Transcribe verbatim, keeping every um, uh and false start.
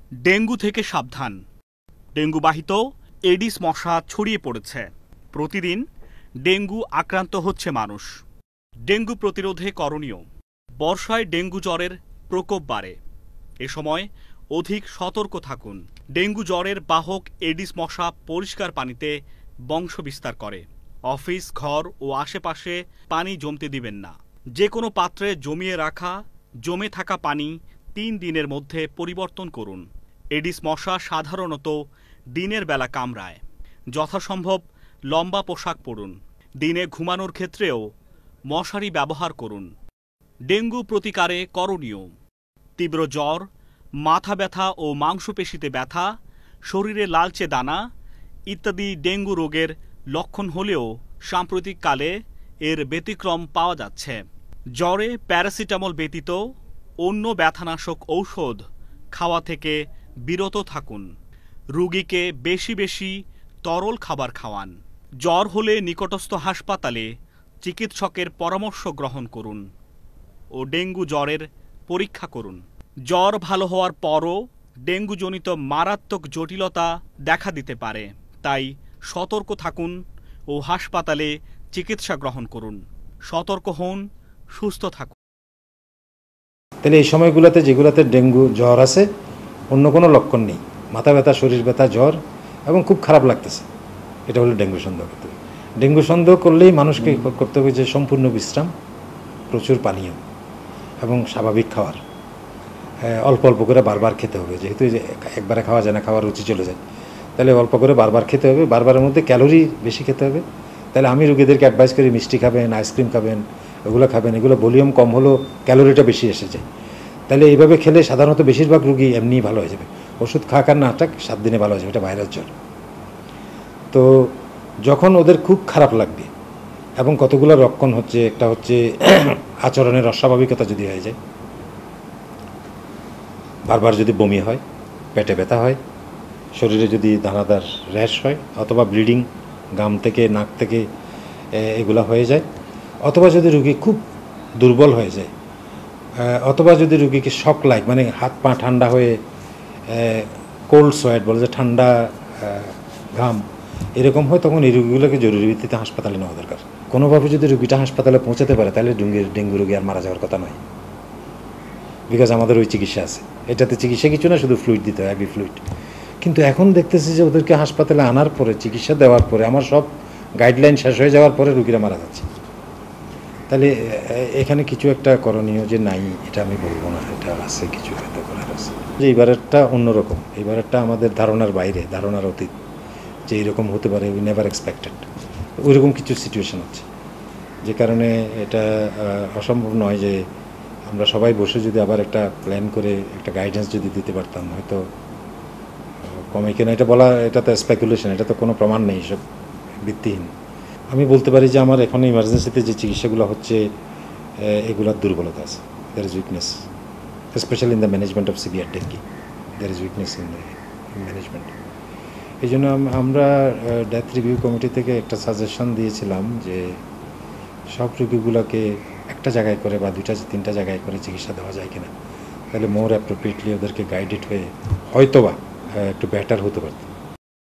Dengue থেকে সাবধান। ডেঙ্গুবাহিত Aedes মশা ছড়িয়ে পড়েছে। প্রতিদিন ডেঙ্গু আক্রান্ত হচ্ছে মানুষ। ডেঙ্গু প্রতিরোধে করণীয়। বর্ষায় ডেঙ্গু জ্বরের প্রকোপ বাড়ে। এ সময় অধিক সতর্ক থাকুন। ডেঙ্গু জ্বরের বাহক এডিস মশা পরিষ্কার পানিতে বংশ বিস্তার করে। অফিস, ঘর ও আশেপাশে পানি জমতে দিবেন না। যে কোনো পাত্রে জমিয়ে রাখা জমে থাকা পানি তিন দিনের মধ্যে পরিবর্তন করুন। এডিস মশা সাধারণত দিনের বেলা কামড়ায়। যথাসম্ভব লম্বা পোশাক পরুন। দিনে ঘুমানোর ক্ষেত্রেও মশারি ব্যবহার করুন। ডেঙ্গু প্রতিকারে করণীয়। তীব্র জ্বর, মাথা ব্যথা ও মাংসপেশিতে ব্যথা, শরীরে লালচে দানা ইত্যাদি ডেঙ্গু রোগের লক্ষণ হলেও সাম্প্রতিককালে এর ব্যতিক্রম পাওয়া যাচ্ছে। জ্বরে প্যারাসিটামল ব্যতীত অন্য ব্যথানাশক ঔষধ খাওয়া থেকে বিরত থাকুন। রোগীকে বেশি বেশি তরল খাবার খাওয়ান। জ্বর হলে নিকটস্থ হাসপাতালে চিকিৎসকের পরামর্শ গ্রহণ করুন ও ডেঙ্গু জ্বরের পরীক্ষা করুন। জ্বর ভালো হওয়ার পরও ডেঙ্গুজনিত মারাত্মক জটিলতা দেখা দিতে পারে, তাই সতর্ক থাকুন ও হাসপাতালে চিকিৎসা গ্রহণ করুন। সতর্ক হন, সুস্থ থাকুন। তাহলে এই সময়গুলোতে যেগুলোতে ডেঙ্গু জ্বর আছে, অন্য কোনো লক্ষণ নেই, মাথা ব্যথা, শরীর ব্যথা, জ্বর এবং খুব খারাপ লাগতেছে, এটা হলো ডেঙ্গু সন্দেহ করতে হবে। ডেঙ্গু সন্দেহ করলেই মানুষকে করতে হবে যে সম্পূর্ণ বিশ্রাম, প্রচুর পানীয় এবং স্বাভাবিক খাবার, অল্প অল্প করে বারবার খেতে হবে। যেহেতু একবারে খাওয়া যায় না, খাওয়ার রুচি চলে যায়, তাহলে অল্প করে বারবার খেতে হবে। বারবারের মধ্যে ক্যালোরি বেশি খেতে হবে। তাহলে আমি রোগীদেরকে অ্যাডভাইস করি মিষ্টি খাবেন, আইসক্রিম খাবেন, এগুলো খাবেন। এগুলো ভলিউম কম হলেও ক্যালোরিটা বেশি এসে যায়। তাহলে এইভাবে খেলে সাধারণত বেশিরভাগ রোগী এমনিই ভালো হয়ে যাবে। ওষুধ খাক আর না থাক, সাত দিনে ভালো হয়ে যাবে। এটা ভাইরাস জ্বর। তো যখন ওদের খুব খারাপ লাগবে এবং কতগুলো লক্ষণ হচ্ছে, একটা হচ্ছে আচরণের অস্বাভাবিকতা যদি হয়ে যায়, বারবার যদি বমি হয়, পেটে ব্যথা হয়, শরীরে যদি দানাদার র্যাশ হয়, অথবা ব্লিডিং গাম থেকে নাক থেকে এগুলা হয়ে যায়, অথবা যদি রুগী খুব দুর্বল হয়ে যায়, অথবা যদি রুগীকে শক লাইক মানে হাত পা ঠান্ডা হয়ে কোল্ড সোয়েট বলে যে ঠান্ডা ঘাম এরকম হয়, তখন এই রুগীগুলোকে জরুরি ভিত্তিতে হাসপাতালে নেওয়া দরকার। কোনোভাবে যদি রুগীটা হাসপাতালে পৌঁছাতে পারে, তাহলে ডেঙ্গু ডেঙ্গু রুগী আর মারা যাওয়ার কথা নয়, বিকজ আমাদের ওই চিকিৎসা আছে। এটাতে চিকিৎসা কিছু না, শুধু ফ্লুইড দিতে হয়, অ্যাবি ফ্লুইড। কিন্তু এখন দেখতেছি যে ওদেরকে হাসপাতালে আনার পরে, চিকিৎসা দেওয়ার পরে, আমার সব গাইডলাইন শেষ হয়ে যাওয়ার পরে রুগীরা মারা যাচ্ছে। তাহলে এখানে কিছু একটা করণীয় যে নাই, এটা আমি বলবো না, এটা আছে, কিছু একটা করার আছে। যে এইবারেরটা অন্যরকম, এইবারেরটা আমাদের ধারণার বাইরে, ধারণার অতীত, যে এইরকম হতে পারে, উই নেভার এক্সপেক্টেড। ওইরকম কিছু সিচুয়েশন হচ্ছে, যে কারণে এটা অসম্ভব নয় যে আমরা সবাই বসে যদি আবার একটা প্ল্যান করে একটা গাইডেন্স যদি দিতে পারতাম, হয়তো কমে কিনা এটা বলা, এটা তো স্পেকুলেশন, এটা তো কোনো প্রমাণ নেই, সব ভিত্তিহীন। আমি বলতে পারি যে আমার এখন ইমার্জেন্সিতে যে চিকিৎসাগুলো হচ্ছে, এগুলোর দুর্বলতা আছে, there is weakness, specially in the management of severe dengue, there is weakness in the management. এই জন্য আমরা ডেথ রিভিউ কমিটি থেকে একটা সাজেশন দিয়েছিলাম যে সব রোগীগুলোকে একটা জায়গায় করে বা দুইটা তিনটা জায়গায় করে চিকিৎসা দেওয়া যায় কিনা, তাহলে মোর অ্যাপ্রোপ্রিয়েটলি ওদেরকে গাইডেড হয়ে হয়তোবা একটু বেটার হতে পারত।